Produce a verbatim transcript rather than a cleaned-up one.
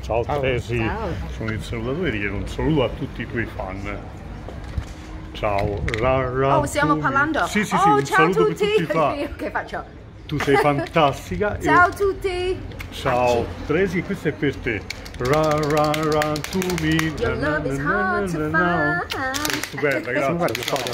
Ciao Tracy, Ciao. sono il salutatore e un saluto a tutti i tuoi fan. Ciao. Ra, ra, Oh, stiamo tu... parlando? Sì, sì, sì, oh, un ciao saluto tutti. per tutti i fan. Ok, faccio. Tu sei fantastica. Ciao a e... tutti. Ciao Tracy, questo è per te. Ra, ra, ra, to me. Your love is hard to find. Stupenda, grazie.